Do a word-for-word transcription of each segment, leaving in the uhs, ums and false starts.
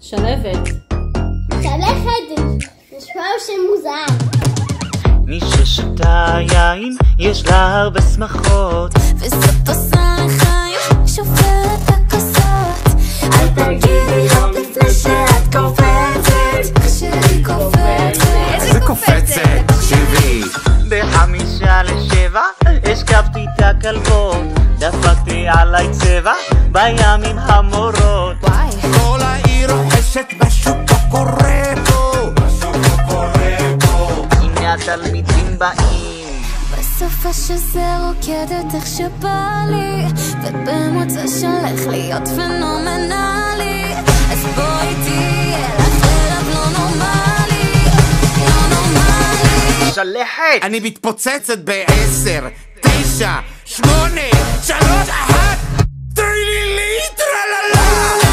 שלבת. שלכת, נשמע שם מוזר. מי ששתה יין, יש לה הרבה שמחות. וזאת עושה לחיים, שופרת הכוסות. אל תגידי הופ לפני שאת קופצת. כשאני קופצת. איזה קופצת? תקשיבי. בחמישה לשבע, השקפתי את הכלבות. דפקתי עליי צבע, בימים המורות. כל העיר רוחשת, משהו פה קורה פה. משהו פה קורה פה. הנה התלמידים באים. בסופה שזה רוקדת איך שבא לי, ובמוצא שלך להיות פנומנלי. אז בואי תהיה לך ערב לא נורמלי, לא נורמלי. שלחת! אני מתפוצצת בעשר, תשע, שמונה, שלוש, אחת, טרילילי, טרללה.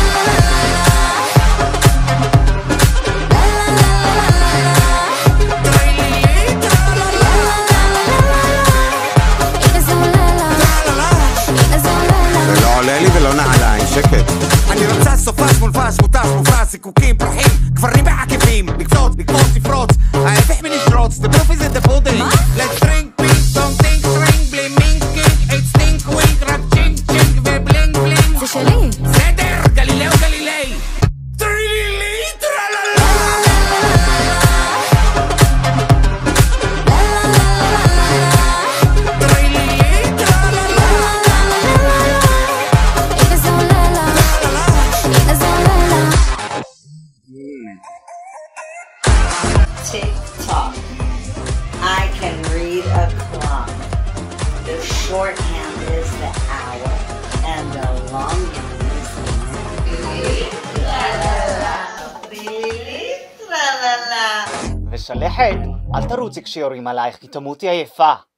ולא עולה לי ולא נעליים, שקט. אני רוצה סופש מולפש, מוטש, מופש, זיקוקים, פרחים, גברים בעקבים, לקצות, לקפוץ, לפרוץ, ההפך מלשרוץ, the proof is in the pudding. Let's drink, pink, don't think, drink, bling, mink, kink, eight stink, wink, רק צ'ינק, צ'ינק ובלינג, בלינג. זה שלי. סדר, גלילאו, גלילי. טרילילי, טרללה. Tick-tock. I can read a clock. The shorthand is the hour, and the longhand is the minute. ושלחת, אל תרוצי כשיורים עלייך, כי תמותי עייפה.